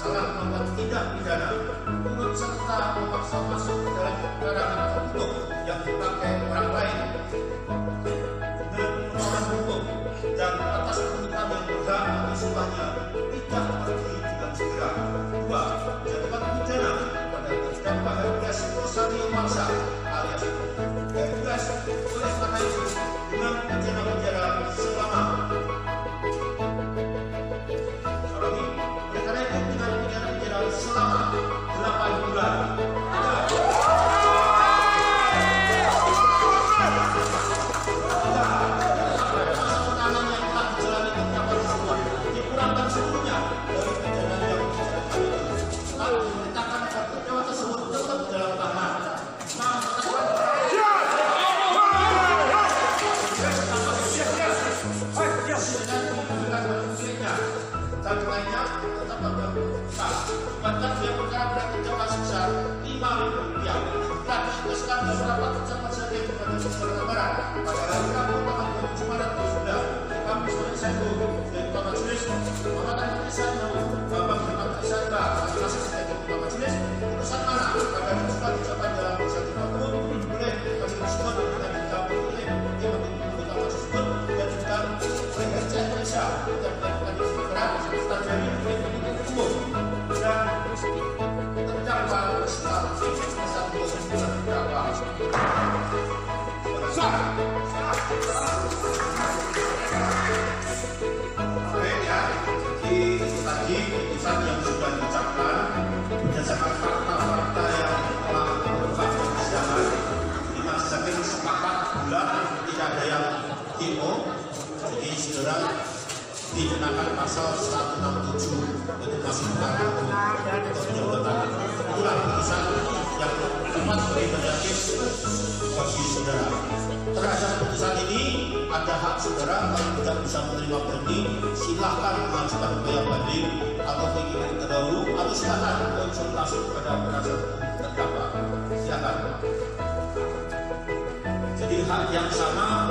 bersalah membuat tindak pidana, turut serta memaksa masuk ke dalam karangan tertutup yang dipakai orang lain dengan pemohonan hukum dan atas tuntutan yang berhak bersifatnya tidak pergi dengan segera. 2. Jatuhkan pidana pada terdakwa Hercules Rosario Maksa alias Hercules oleh karena itu dengan pidana penjara selama selama 8 bulan. Dikurangkan seluruhnya dari pidana yang dijalankan. Lalu diberitakan agar terdakwa tersebut tetap dalam tahanan. Dan lainnya tetap berhutang. Bahkan dia perkara berat terdakwa sebesar Rp5.000 telah diputuskan beberapa pejabat sebagai kepada saudara lebaran pada hari Rabu tanggal 27 Maret 2009 kampus Universitas dan Ketua Majelis Muhammad Al-Fatihah Bapak Muhammad Al-Fatihah masih sebagai Ketua Majelis putusan mana agar diusulkan diucapkan dalam putusan tersebut oleh majelis tersebut dan dikabul oleh Ketua Majelis tersebut dan juga oleh RC Indonesia dan melakukan disediakan serta dari umum dan terdakwa beserta satu terdakwa tadi putusan yang sudah diucapkan berdasarkan fakta-fakta yang telah terungkap di persidangan di majelis hakim sepakat bulat tidak ada yang TO, jadi saudara dikenakan pasal 167 untuk masih bukan untuk penyebutan. Itulah putusan yang tepat bagi hakim bagi saudara. Terhadap putusan ini ada hak saudara kalau tidak bisa menerima banding silahkan mengajukan upaya banding atau pengirim terdahulu atau silahkan konsultasi kepada penasihat terdakwa. Silakan. Jadi hak yang sama